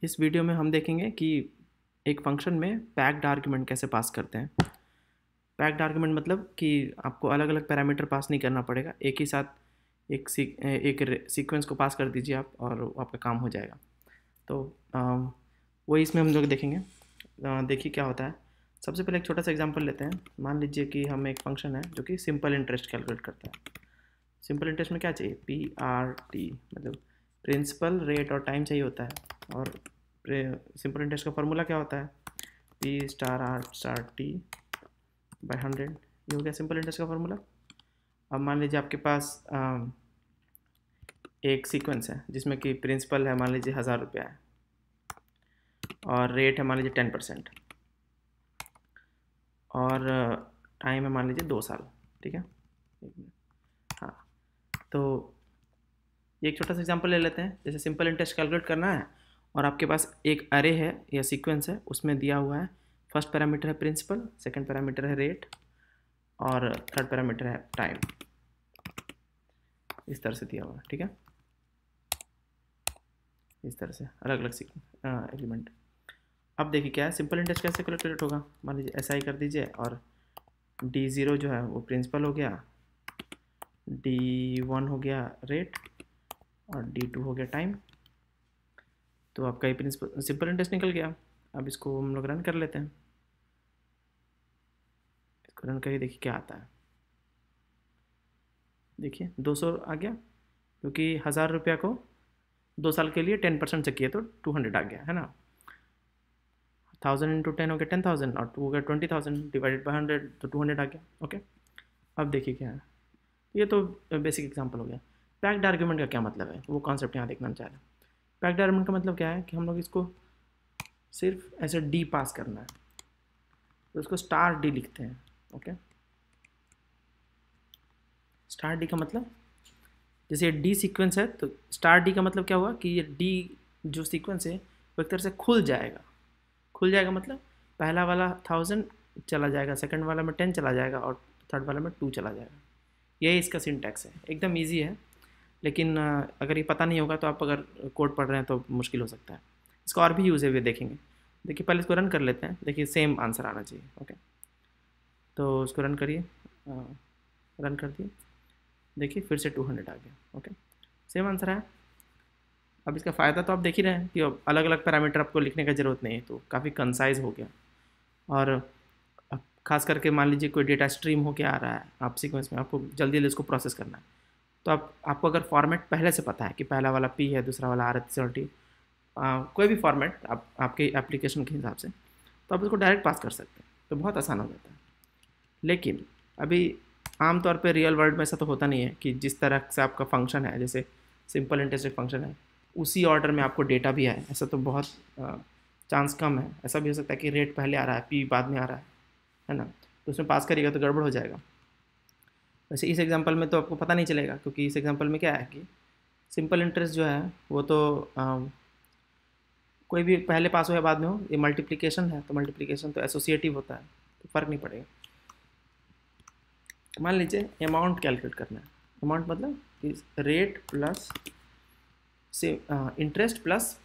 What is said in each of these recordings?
इस वीडियो में हम देखेंगे कि एक फंक्शन में पैक्ड आर्गुमेंट कैसे पास करते हैं। पैक्ड आर्गुमेंट मतलब कि आपको अलग अलग पैरामीटर पास नहीं करना पड़ेगा, एक ही साथ एक सीक्वेंस को पास कर दीजिए आप और आपका काम हो जाएगा। तो वही इसमें हम लोग देखेंगे। देखिए क्या होता है। सबसे पहले एक छोटा सा एग्जांपल लेते हैं। मान लीजिए कि हम एक फंक्शन है जो कि सिंपल इंटरेस्ट कैलकुलेट करता है। सिंपल इंटरेस्ट में क्या चाहिए, PRT मतलब प्रिंसिपल, रेट और टाइम चाहिए होता है। और सिंपल इंटरेस्ट का फार्मूला क्या होता है, P*R*T/100। ये हो गया सिंपल इंटरेस्ट का फार्मूला। अब मान लीजिए आपके पास एक सीक्वेंस है जिसमें कि प्रिंसिपल है मान लीजिए 1000 रुपया है और रेट है मान लीजिए 10% और टाइम है मान लीजिए 2 साल। ठीक है, हाँ। तो एक छोटा सा एग्जांपल ले लेते हैं। जैसे सिंपल इंटरेस्ट कैलकुलेट करना है और आपके पास एक अरे है या सीक्वेंस है, उसमें दिया हुआ है फर्स्ट पैरामीटर है प्रिंसिपल, सेकंड पैरामीटर है रेट और थर्ड पैरामीटर है टाइम। इस तरह से दिया हुआ है। ठीक है, इस तरह से अलग अलग एलिमेंट। अब देखिए क्या है, सिंपल इंटरेस्ट कैसे कैलकुलेट होगा। मान लीजिए ऐसा ही कर दीजिए और D0 जो है वो प्रिंसिपल हो गया, D1 हो गया रेट और D2 हो गया टाइम। तो आपका ये प्रिंसिपल सिंपल इंटरेस्ट निकल गया। अब इसको हम लोग रन कर लेते हैं। इसको रन करिए, देखिए क्या आता है। देखिए 200 आ गया, क्योंकि 1000 रुपया को 2 साल के लिए 10% से किए तो 200 आ गया है ना। 1000 इंटू 10 हो गया 10,000 और 2 हो गया 20,000 डिवाइडेड बाई 100 तो 200 आ गया। ओके, अब देखिए क्या है। ये तो बेसिक एग्जांपल हो गया। पैक्ड आर्गुमेंट का क्या मतलब है, वो कॉन्सेप्ट यहाँ देखना चाह रहे हैं। पैक्ड आर्गुमेंट का मतलब क्या है कि हम लोग इसको सिर्फ ऐसे D पास करना है तो उसको *D लिखते हैं। ओके, *D का मतलब जैसे ये D सीक्वेंस है तो *D का मतलब क्या हुआ कि ये D जो सीक्वेंस है वो एक तरह से खुल जाएगा। खुल जाएगा मतलब पहला वाला 1000 चला जाएगा, सेकंड वाला में 10 चला जाएगा और थर्ड वाला में 2 चला जाएगा। यही इसका सिंटैक्स है, एकदम ईजी है। लेकिन अगर ये पता नहीं होगा तो आप अगर कोड पढ़ रहे हैं तो मुश्किल हो सकता है। इसका और भी यूज़ है, देखेंगे। देखिए पहले इसको रन कर लेते हैं, देखिए सेम आंसर आना चाहिए। ओके, तो इसको रन करिए, रन कर दिए, देखिए फिर से 200 आ गया। ओके, सेम आंसर है। अब इसका फ़ायदा तो आप देख ही रहे हैं कि अब अलग अलग पैरामीटर आपको लिखने का ज़रूरत नहीं है, तो काफ़ी कंसाइज हो गया। और अब खास करके मान लीजिए कोई डेटा स्ट्रीम हो के आ रहा है आप सीक्वेंस में, आपको जल्दी जल्दी उसको प्रोसेस करना है। तो आपको अगर फॉर्मेट पहले से पता है कि पहला वाला P है, दूसरा वाला R है, तीसरा T, कोई भी फॉर्मेट आपके एप्लीकेशन के हिसाब से, तो आप उसको डायरेक्ट पास कर सकते हैं, तो बहुत आसान हो जाता है। लेकिन अभी आमतौर पे रियल वर्ल्ड में ऐसा तो होता नहीं है कि जिस तरह से आपका फंक्शन है, जैसे सिंपल इंटरेस्ट फंक्शन है, उसी ऑर्डर में आपको डेटा भी आए। ऐसा तो बहुत चांस कम है। ऐसा भी हो सकता है कि रेट पहले आ रहा है, P बाद में आ रहा है ना। तो उसमें पास करिएगा तो गड़बड़ हो जाएगा। वैसे इस एग्जांपल में तो आपको पता नहीं चलेगा, क्योंकि इस एग्जांपल में क्या है कि सिंपल इंटरेस्ट जो है वो तो कोई भी पहले पास हो या बाद में हो, ये मल्टीप्लिकेशन है तो मल्टीप्लिकेशन तो एसोसिएटिव होता है, तो फ़र्क नहीं पड़ेगा। मान लीजिए अमाउंट कैलकुलेट करना है। अमाउंट मतलब कि रेट प्लस से इंटरेस्ट प्लस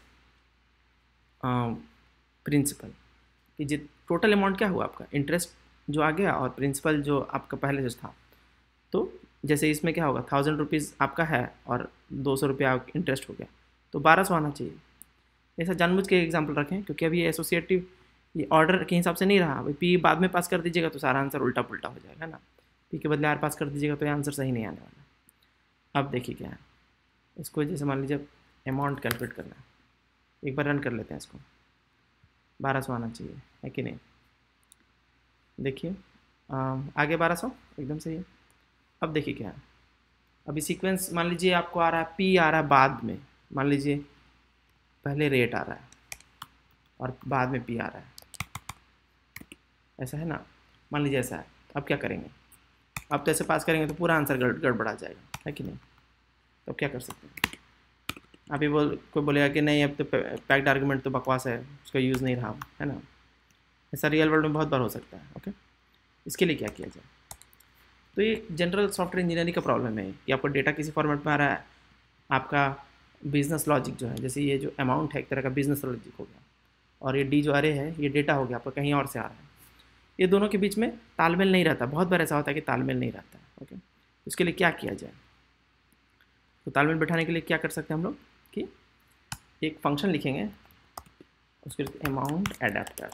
प्रिंसिपल, कि जित टोटल अमाउंट क्या हुआ आपका, इंटरेस्ट जो आ गया और प्रिंसिपल जो आपका पहले से था। तो जैसे इसमें क्या होगा, 1000 रुपीज़ आपका है और 200 रुपया इंटरेस्ट हो गया, तो 1200 आना चाहिए। ऐसा जानबूझ के एग्जांपल रखें, क्योंकि अभी ये एसोसिएटिव ये ऑर्डर के हिसाब से नहीं रहा। अभी P बाद में पास कर दीजिएगा तो सारा आंसर उल्टा पुल्टा हो जाएगा ना। P के बदले R पास कर दीजिएगा तो ये आंसर सही नहीं आने वाला। अब देखिए क्या है, इसको जैसे मान लीजिए अमाउंट कैलकुलेट करना है, एक बार रन कर लेते हैं इसको। 1200 आना चाहिए, है कि नहीं। देखिए आगे 1200 एकदम सही है। अब देखिए क्या है, अभी सीक्वेंस मान लीजिए आपको आ रहा है P आ रहा है बाद में। मान लीजिए पहले रेट आ रहा है और बाद में P आ रहा है, ऐसा है ना। मान लीजिए ऐसा है, अब क्या करेंगे, अब तो ऐसे पास करेंगे तो पूरा आंसर गड़बड़ा जाएगा, है कि नहीं। तो अब क्या कर सकते हैं, अभी कोई बोलेगा कि नहीं अब तो पैक्ड आर्गुमेंट तो बकवास है, उसका यूज़ नहीं रहा, है ना। ऐसा रियल वर्ल्ड में बहुत बार हो सकता है। ओके, इसके लिए क्या किया जाए, तो ये जनरल सॉफ्टवेयर इंजीनियरिंग का प्रॉब्लम है कि आपको डेटा किसी फॉर्मेट में आ रहा है, आपका बिजनेस लॉजिक जो है, जैसे ये जो अमाउंट है एक तरह का बिजनेस लॉजिक हो गया, और ये डी जो अरे है ये डेटा हो गया, आपका कहीं और से आ रहा है। ये दोनों के बीच में तालमेल नहीं रहता, बहुत बार ऐसा होता है कि तालमेल नहीं रहता है। ओके, इसके लिए क्या किया जाए? तो तालमेल बैठाने के लिए क्या कर सकते हैं हम लोग कि एक फंक्शन लिखेंगे, उसके अमाउंट एडेप्टर।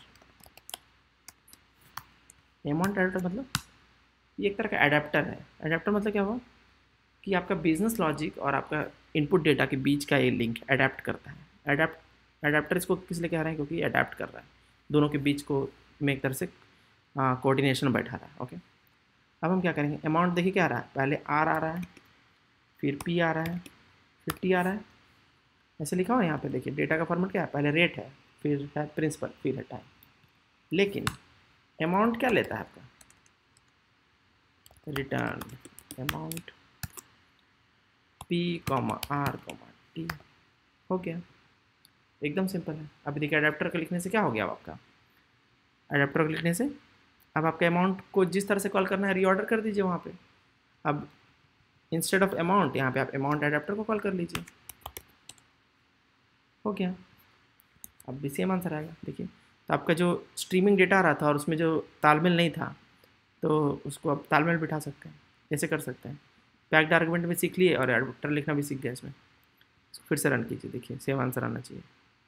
अमाउंट एडेप्टर मतलब ये एक तरह का एडेप्टर है। एडेप्टर मतलब क्या हुआ कि आपका बिजनेस लॉजिक और आपका इनपुट डेटा के बीच का ये लिंक एडेप्ट करता है। एडेप्टर इसको किस लिए कह रहे हैं? क्योंकि एडेप्ट कर रहा है, दोनों के बीच को में एक तरह से कोऑर्डिनेशन बैठा रहा है। ओके, अब हम क्या करेंगे? अमाउंट देखिए क्या आ रहा है, पहले आर आ रहा है, फिर पी आ रहा है, फिर टी आ रहा है, ऐसे लिखा हुआ यहाँ पे। देखिए डेटा का फॉर्मेट क्या है, पहले रेट है, फिर है प्रिंसिपल, फिर है टाइम। लेकिन अमाउंट क्या लेता है आपका? Return amount P comma R comma T. हो गया, एकदम सिंपल है। अब देखिए अडेप्टर को लिखने से क्या हो गया? अब आपका अडेप्टर को लिखने से अब आपके अमाउंट को जिस तरह से कॉल करना है रीऑर्डर कर दीजिए वहाँ पे। अब इंस्टेड ऑफ अमाउंट यहाँ पे आप अमाउंट एडेप्टर को कॉल कर लीजिए, हो गया। अब भी सेम आंसर आएगा। देखिए तो आपका जो स्ट्रीमिंग डेटा आ रहा था और उसमें जो तालमेल नहीं था, तो उसको आप तालमेल बिठा सकते हैं, ऐसे कर सकते हैं। पैक्ड आर्गुमेंट में सीख लिए और एडेप्टर लिखना भी सीख गया इसमें। फिर से रन कीजिए, देखिए सेम आंसर आना चाहिए।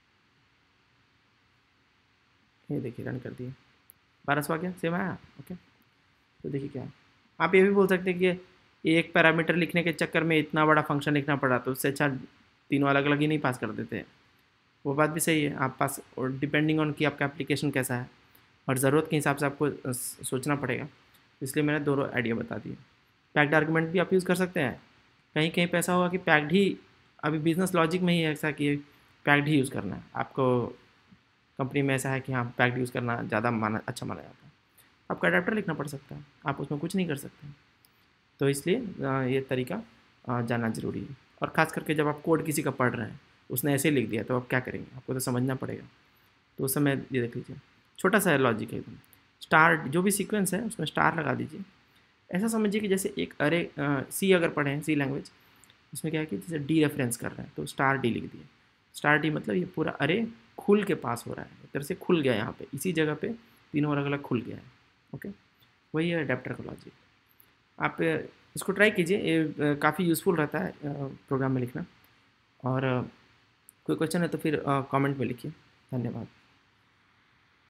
ये देखिए रन कर दिए, 1200 आ गया, सेम आया। ओके, तो देखिए क्या है, आप ये भी बोल सकते हैं कि एक पैरामीटर लिखने के चक्कर में इतना बड़ा फंक्शन लिखना पड़ा, तो उससे अच्छा तीनों अलग अलग ही नहीं पास कर देते। वो बात भी सही है, आप पास, और डिपेंडिंग ऑन कि आपका एप्लीकेशन कैसा है और ज़रूरत के हिसाब से आपको सोचना पड़ेगा। इसलिए मैंने दोनों आइडिया बता दिए। पैक्ड आर्गुमेंट भी आप यूज़ कर सकते हैं। कहीं कहीं पे ऐसा होगा कि पैक्ड ही, अभी बिजनेस लॉजिक में ही ऐसा कि पैक्ड ही यूज़ करना है आपको, कंपनी में ऐसा है कि हाँ पैक्ड यूज़ करना ज़्यादा अच्छा माना जाता है। आपका अडेप्टर लिखना पड़ सकता है, आप उसमें कुछ नहीं कर सकते। तो इसलिए ये तरीका जानना ज़रूरी है। और ख़ास करके जब आप कोड किसी का पढ़ रहे हैं, उसने ऐसे लिख दिया, तो आप क्या करेंगे? आपको तो समझना पड़ेगा। तो उस समय ये देख लीजिए, छोटा सा लॉजिक है एकदम। स्टार जो भी सीक्वेंस है उसमें स्टार लगा दीजिए। ऐसा समझिए कि जैसे एक अरे सी अगर पढ़े हैं, सी लैंग्वेज, उसमें क्या है कि जैसे डी रेफरेंस कर रहे हैं तो स्टार डी लिख दिए। स्टार डी मतलब ये पूरा अरे खुल के पास हो रहा है, एक तरह से खुल गया यहाँ पे, इसी जगह पे तीनों अलग अलग खुल गया है। ओके, वही है अडेप्टर का लॉजिक। आप इसको ट्राई कीजिए, ये काफ़ी यूज़फुल रहता है प्रोग्राम में लिखना। और कोई क्वेश्चन है तो फिर कमेंट में लिखिए। धन्यवाद।